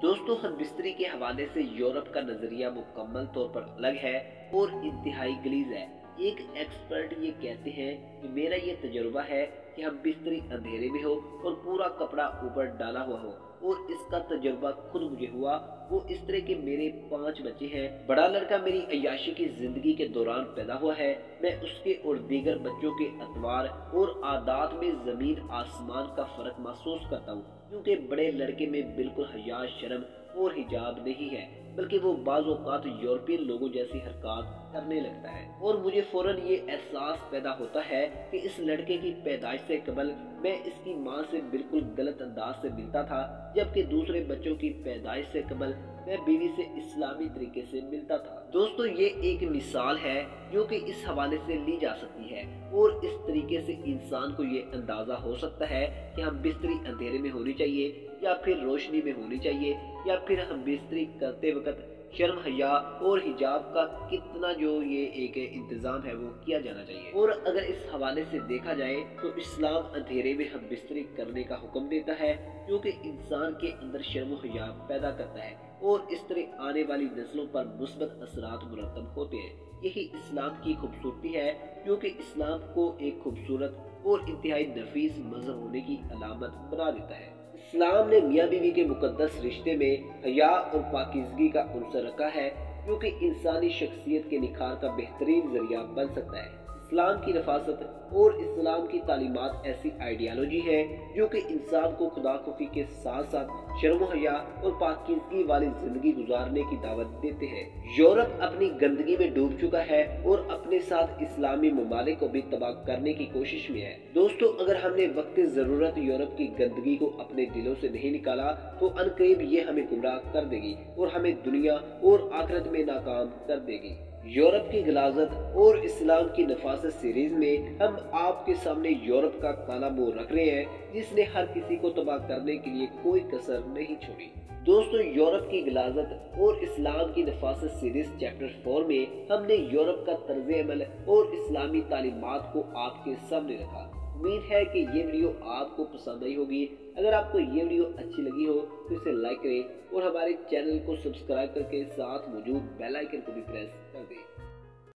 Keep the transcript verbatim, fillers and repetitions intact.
दोस्तों, हम बिस्तरी के हवाले से यूरोप का नजरिया मुकम्मल तौर पर अलग है और इंतहाई गलीज है। एक एक्सपर्ट ये कहते हैं कि मेरा ये तजुर्बा है कि हम बिस्तरी अंधेरे में हो और पूरा कपड़ा ऊपर डाला हुआ हो, और इसका तजुर्बा खुद मुझे हुआ। वो इस तरह के मेरे पांच बच्चे हैं। बड़ा लड़का मेरी अय्याशी की जिंदगी के दौरान पैदा हुआ है। मैं उसके और दीगर बच्चों के अतवार और आदात में जमीन आसमान का फर्क महसूस करता हूँ, क्योंकि बड़े लड़के में बिल्कुल हया, शर्म और हिजाब नहीं है, बल्कि वो बाज़ औक़ात यूरोपियन लोगों जैसी हरकत करने लगता है। और मुझे फौरन ये एहसास पैदा होता है कि इस लड़के की पैदाइश से कबल मैं इसकी माँ से बिल्कुल गलत अंदाज से मिलता था, जबकि दूसरे बच्चों की पैदाइश से कबल मैं बीवी से इस्लामी तरीके से मिलता था। दोस्तों, ये एक मिसाल है जो कि इस हवाले से ली जा सकती है, और इस तरीके से इंसान को ये अंदाजा हो सकता है कि हम बिस्तरी अंधेरे में होनी चाहिए या फिर रोशनी में होनी चाहिए, या फिर हम बिस्तरी करते वक्त शर्म, हया और हिजाब का कितना जो ये एक इंतजाम है वो किया जाना चाहिए। और अगर इस हवाले से देखा जाए तो इस्लाम अंधेरे में हम बिस्तरी करने का हुक्म देता है, जो कि इंसान के अंदर शर्म हया पैदा करता है, और इस तरह आने वाली नस्लों पर मुस्बत असरात मुरतब होते हैं। यही इस्लाम की खूबसूरती है, जो कि इस्लाम को एक खूबसूरत और इंतहाई नफीस मजहब होने की अलामत बना देता है। इस्लाम ने मियाँ बीवी के मुकद्दस रिश्ते में हया और पाकीज़गी का उनसर रखा है, जो कि इंसानी शख्सियत के निखार का बेहतरीन जरिया बन सकता है। इस्लाम की नफासत और इस्लाम की तालीमात ऐसी आइडियालॉजी है जो कि इंसान को खुदा खुफी के साथ साथ शर्म हया और पाकीज़गी वाली जिंदगी गुजारने की दावत देते हैं। यूरोप अपनी गंदगी में डूब चुका है और अपने साथ इस्लामी ममालिक को भी तबाह करने की कोशिश में है। दोस्तों, अगर हमने वक्त जरूरत यूरोप की गंदगी को अपने दिलों से नहीं निकाला तो अनकरीब ये हमें गुमराह कर देगी और हमें दुनिया और आखिरत में नाकाम कर देगी। यूरोप की गलाजत और इस्लाम की नफासत सीरीज में हम आपके सामने यूरोप का काला मुंह रख रहे हैं, जिसने हर किसी को तबाह करने के लिए कोई कसर नहीं छोड़ी। दोस्तों, यूरोप की गलाजत और इस्लाम की नफासत सीरीज चैप्टर फोर में हमने यूरोप का तर्ज अमल और इस्लामी तालीमात को आपके सामने रखा। उम्मीद है कि ये वीडियो आपको पसंद आई होगी। अगर आपको ये वीडियो अच्छी लगी हो तो इसे लाइक करें और हमारे चैनल को सब्सक्राइब करके साथ मौजूद बेल आइकन को भी प्रेस कर दें।